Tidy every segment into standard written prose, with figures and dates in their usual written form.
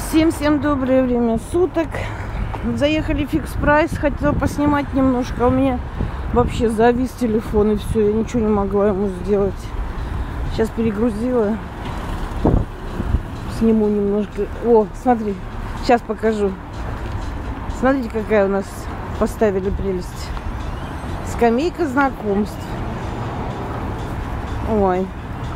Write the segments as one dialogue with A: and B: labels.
A: Всем доброе время суток. Заехали в Фикс Прайс. Хотела поснимать немножко. У меня вообще завис телефон и все. Я ничего не могла ему сделать. Сейчас перегрузила. Сниму немножко. О, смотри. Сейчас покажу. Смотрите, какая у нас поставили прелесть. Скамейка знакомств. Ой.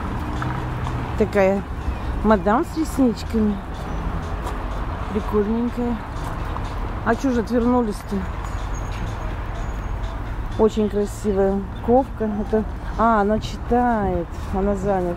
A: Такая мадам с ресничками. Прикольненькая. А чё же отвернулись-то? Очень красивая ковка. Это... А, она читает. Она занята.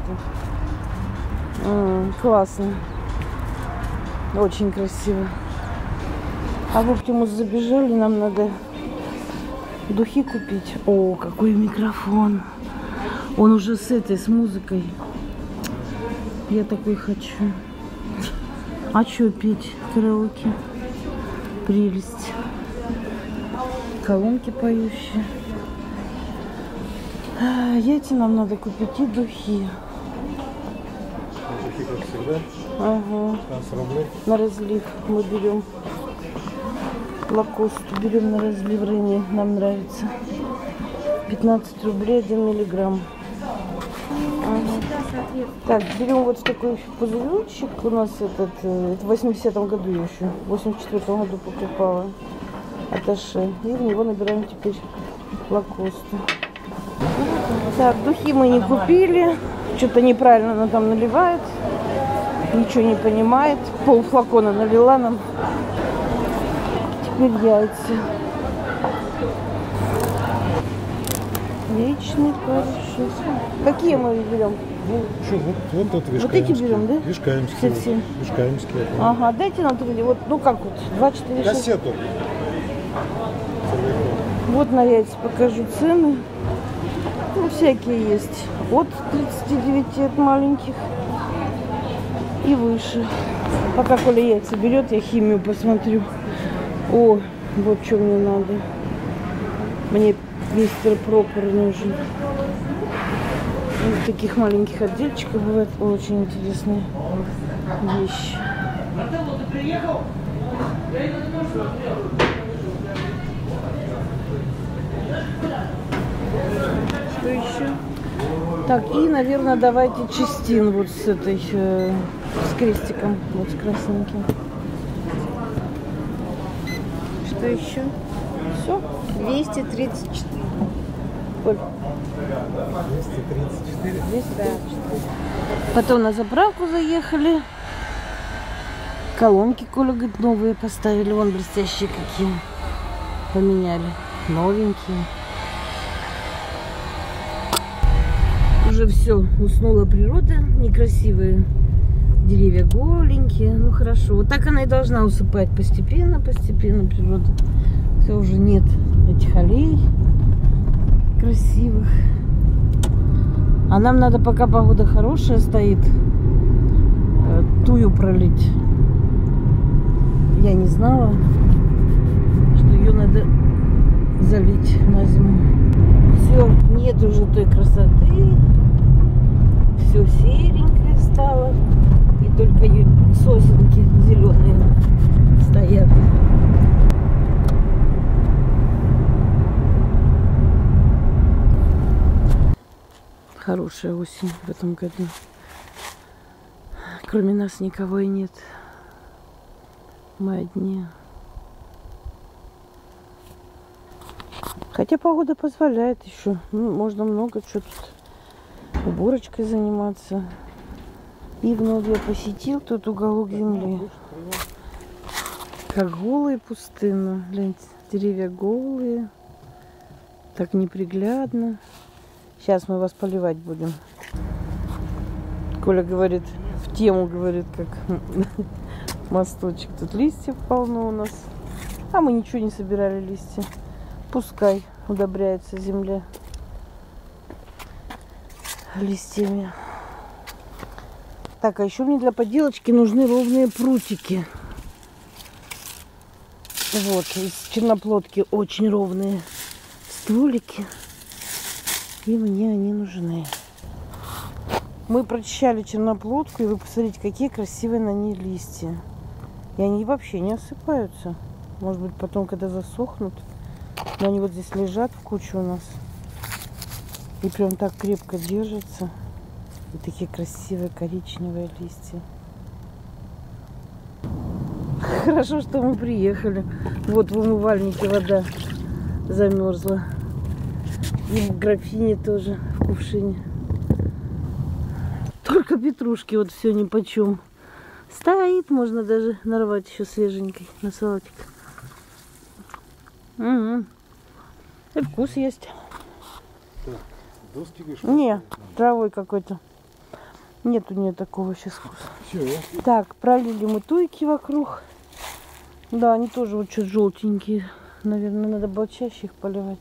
A: Классно. Очень красиво. А в Оптимус забежали. Нам надо духи купить. О, какой микрофон. Он уже с этой, с музыкой. Я такой хочу. А что петь? Караоке. Прелесть. Колонки поющие. Яйца нам надо купить и духи.
B: Духи, как всегда.
A: Ага.
B: 15 рублей.
A: На разлив мы берем. Лакост берем на разлив. Рыни. Нам нравится. 15 рублей 1 миллиграмм. Так, берем вот такой пузыречек. У нас это в 80-м году я еще, в 84-м году покупала. Атташе. И в него набираем теперь лакосту. Так, духи мы не купили. Что-то неправильно она там наливает. Ничего не понимает. Пол флакона налила нам. Теперь яйца. Яичный порошок. Какие мы берем?
B: Ну, что, вот тут вишкаемские.
A: Вот эти берем, да?
B: Вишкаемские.
A: Все.
B: Вишкаемские.
A: Ага, дайте нам 3, вот, ну как вот, 2, 4, 6.
B: Кассету.
A: Вот на яйца покажу цены. Ну, всякие есть. От 39 от маленьких и выше. Пока Коля яйца берет, я химию посмотрю. О, вот что мне надо. Мне мистер Пропер нужен. Вот таких маленьких отдельчиков бывает очень интересные вещи. Что еще? Так, и, наверное, давайте частин вот с этой, с крестиком, вот с красненьким. Что еще? Все? 234. Оль.
B: 234.
A: 234. Потом на заправку заехали. Колонки, Коля говорит, новые поставили. Вон блестящие какие. Поменяли. Новенькие. Уже все. Уснула природа. Некрасивые деревья голенькие. Ну хорошо. Вот так она и должна усыпать постепенно, постепенно природа. Все, уже нет этих аллей красивых. А нам надо, пока погода хорошая стоит, тую пролить. Я не знала, что ее надо залить на зиму. Все, нет уже той красоты. Все серенькое стало. И только сосенки зеленые стоят. Хорошая осень в этом году. Кроме нас никого и нет. Мы одни. Хотя погода позволяет еще. Ну, можно много чего тут. Уборочкой заниматься. Ивнов я посетил тут уголок земли. Как голая пустына. Гляньте, деревья голые. Так неприглядно. Сейчас мы вас поливать будем. Коля говорит, в тему говорит, как мосточек. Тут листьев полно у нас. А мы ничего не собирали листья. Пускай удобряется земля листьями. Так, а еще мне для поделочки нужны ровные прутики. Вот, из черноплодки очень ровные стволики. И мне они нужны. Мы прочищали черноплодку, и вы посмотрите, какие красивые на ней листья. И они вообще не осыпаются. Может быть, потом, когда засохнут. Но они вот здесь лежат в кучу у нас. И прям так крепко держатся. И такие красивые коричневые листья. Хорошо, что мы приехали. Вот в умывальнике вода замерзла. И в графине тоже, в кувшине. Только петрушки вот все нипочем. Стоит, можно даже нарвать еще свеженькой на салатик. Угу. И вкус есть.
B: Так, доски говоришь?
A: Не, травой какой-то. Нет у нее такого сейчас вкуса.
B: Все.
A: Так, пролили мы туйки вокруг. Да, они тоже вот чуть желтенькие. Наверное, надо было чаще их поливать.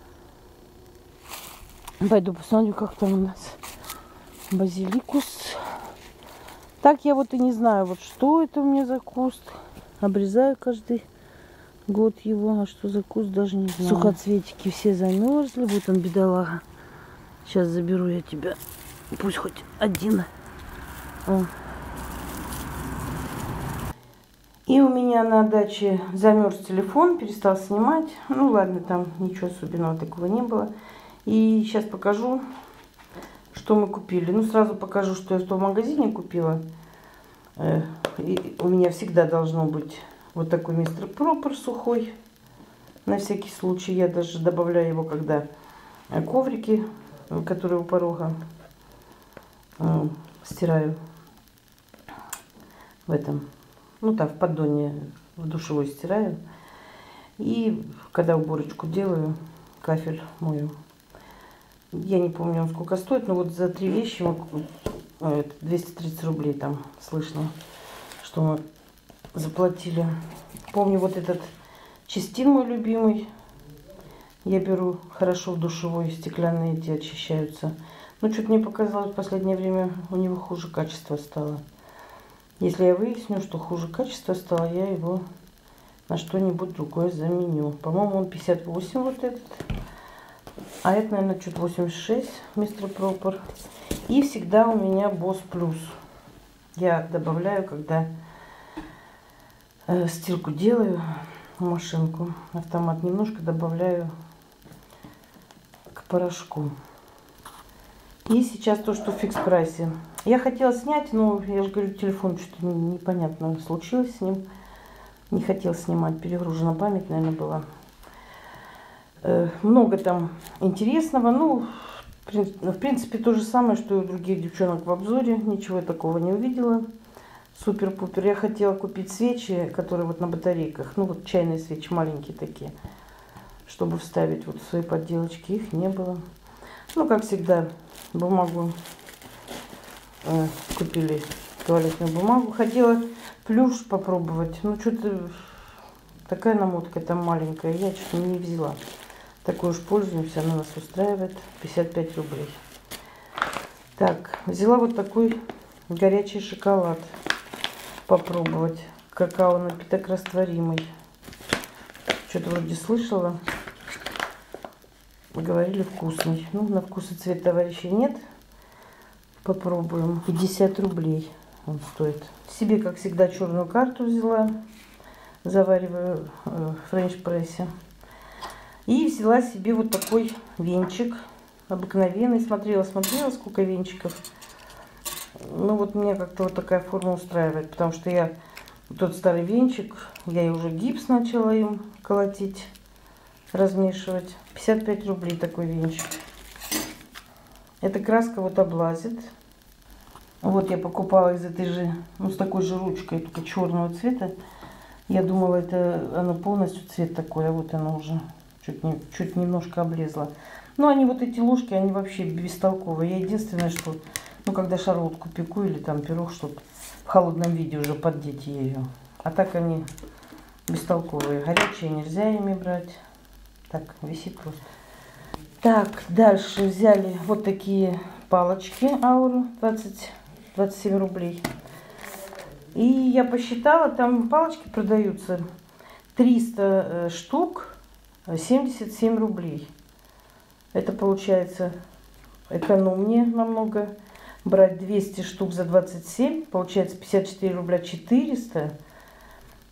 A: Пойду посмотрю, как там у нас базиликус. Так я вот и не знаю, вот что это у меня за куст. Обрезаю каждый год его, а что за куст, даже не знаю. Сухоцветики все замерзли. Вот он, бедолага. Сейчас заберу я тебя. Пусть хоть один. О. И у меня на даче замерз телефон, перестал снимать. Ну ладно, там ничего особенного такого не было. И сейчас покажу, что мы купили. Ну, сразу покажу, что я в том магазине купила. И у меня всегда должно быть вот такой мистер Пропер сухой. На всякий случай я даже добавляю его, когда коврики, которые у порога, стираю в этом, ну там в поддоне, в душевой стираю. И когда уборочку делаю, кафель мою. Я не помню, он сколько стоит, но вот за 3 вещи 230 рублей там слышно, что мы заплатили. Помню, вот этот Чистин мой любимый. Я беру хорошо в душевой, стеклянные эти очищаются. Но что-то мне показалось, в последнее время у него хуже качество стало. Если я выясню, что хуже качество стало, я его на что-нибудь другое заменю. По-моему, он 58 вот этот. А это, наверное, чуть 86, мистер Пропер. И всегда у меня Босс Плюс. Я добавляю, когда стирку делаю в машинку, автомат, немножко добавляю к порошку. И сейчас то, что в фикс прайсе. Я хотела снять, но я же говорю, телефон что-то непонятно случилось с ним. Не хотел снимать, перегружена память, наверное, была. Много там интересного. Ну, в принципе, то же самое, что и у других девчонок в обзоре. Ничего я такого не увидела. Супер-пупер. Я хотела купить свечи, которые вот на батарейках. Ну, вот чайные свечи, маленькие такие. Чтобы вставить вот в свои подделочки. Их не было. Ну, как всегда, бумагу. Купили туалетную бумагу. Хотела плюш попробовать. Ну, что-то такая намотка там маленькая. Я что-то не взяла. Такой уж пользуемся, она нас устраивает. 55 рублей. Так, взяла вот такой горячий шоколад. Попробовать. Какао напиток растворимый. Что-то вроде слышала. Говорили вкусный. Ну, на вкус и цвет товарищей нет. Попробуем. 50 рублей он стоит. Себе, как всегда, черную карту взяла. Завариваю в френч-прессе. И взяла себе вот такой венчик. Обыкновенный. Смотрела, сколько венчиков. Ну, вот меня как-то вот такая форма устраивает. Потому что я тот старый венчик, я и уже гипс начала им колотить, размешивать. 55 рублей такой венчик. Эта краска вот облазит. Вот я покупала из этой же, ну, с такой же ручкой, только черного цвета. Я думала, это оно полностью цвет такой, а вот оно уже чуть немножко облезло. Но они вот эти ложки, они вообще бестолковые. Я единственное, что, ну, когда шарлотку пеку или там пирог, чтобы в холодном виде уже поддеть ее. А так они бестолковые. Горячие нельзя ими брать. Так, висит просто. Так, дальше взяли вот такие палочки Ауру, 27 рублей. И я посчитала, там палочки продаются 300 штук, 77 рублей. Это получается экономнее намного. Брать 200 штук за 27, получается 54 рубля 400.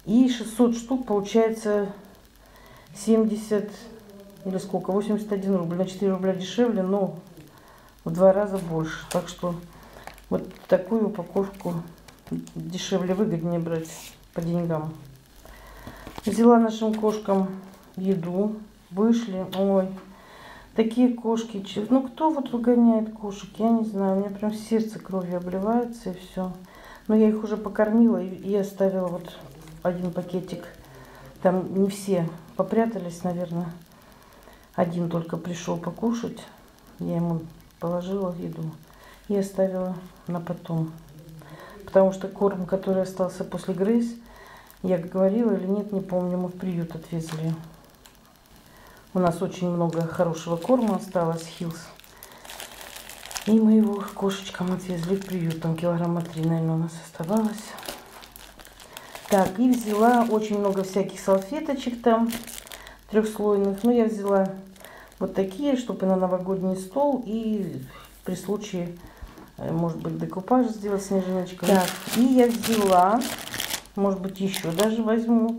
A: И 600 штук получается 70 или сколько, 81 рубль. На 4 рубля дешевле, но в 2 раза больше. Так что вот такую упаковку дешевле, выгоднее брать по деньгам. Взяла нашим кошкам еду. Вышли. Ой, такие кошки. Ну, кто вот выгоняет кошек? Я не знаю. У меня прям сердце кровью обливается и все. Но я их уже покормила и оставила вот один пакетик. Там не все попрятались, наверное. Один только пришел покушать. Я ему положила еду и оставила на потом. Потому что корм, который остался после Грейс, я говорила или нет, не помню, мы в приют отвезли. У нас очень много хорошего корма осталось, Хиллс. И мы его кошечкам отвезли в приют. Там килограмма 3, наверное, у нас оставалось. Так, и взяла очень много всяких салфеточек там, трехслойных. Но я взяла вот такие, чтобы на новогодний стол. И при случае, может быть, декупаж сделать снежиночкой. Так, и я взяла, может быть, еще даже возьму.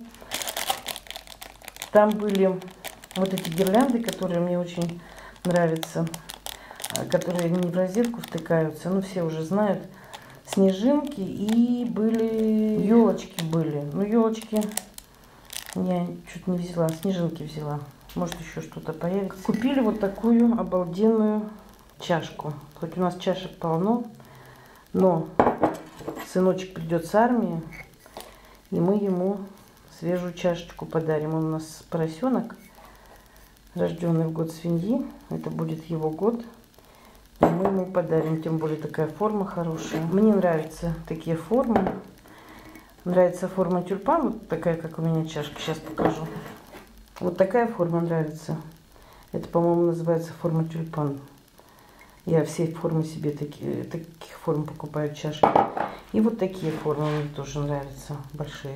A: Там были вот эти гирлянды, которые мне очень нравятся. Которые не в розетку втыкаются. Ну, все уже знают. Снежинки и были елочки были. Ну, елочки я чуть не взяла, снежинки взяла. Может, еще что-то появится. Купили вот такую обалденную чашку. Хоть у нас чашек полно, но сыночек придет с армии, и мы ему свежую чашечку подарим. Он у нас поросенок, рожденный в год свиньи. Это будет его год. И мы ему подарим, тем более такая форма хорошая. Мне нравятся такие формы. Нравится форма тюльпан, вот такая, как у меня чашка. Сейчас покажу. Вот такая форма нравится. Это, по-моему, называется форма тюльпан. Я все формы себе таких форм покупаю, чашки. И вот такие формы мне тоже нравятся, большие.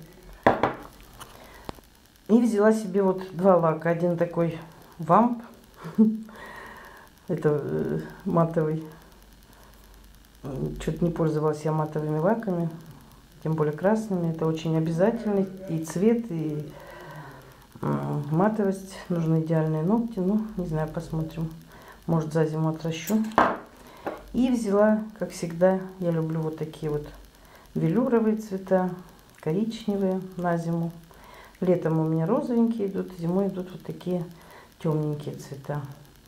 A: И взяла себе вот два лака. Один такой вамп. Это матовый. Что-то не пользовалась я матовыми лаками, тем более красными. Это очень обязательный и цвет, и матовость. Нужны идеальные ногти. Ну, не знаю, посмотрим. Может, за зиму отращу. И взяла, как всегда, я люблю вот такие вот велюровые цвета, коричневые на зиму. Летом у меня розовенькие идут, зимой идут вот такие темненькие цвета.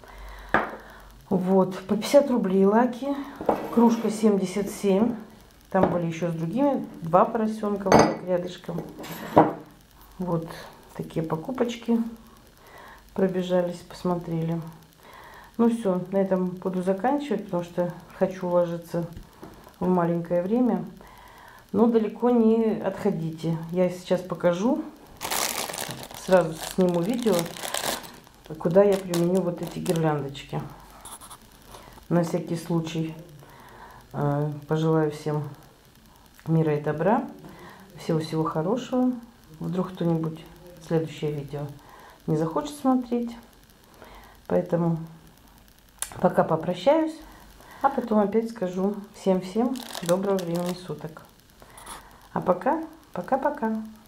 A: Вот, по 50 рублей лаки, кружка 77, там были еще с другими, два поросенка вот так рядышком. Вот такие покупочки пробежались, посмотрели. Ну все, на этом буду заканчивать, потому что хочу уложиться в маленькое время. Но далеко не отходите, я сейчас покажу, сразу сниму видео, куда я применю вот эти гирляндочки. На всякий случай пожелаю всем мира и добра, всего-всего хорошего. Вдруг кто-нибудь следующее видео не захочет смотреть. Поэтому пока попрощаюсь, а потом опять скажу всем-всем доброго времени суток. А пока, пока-пока.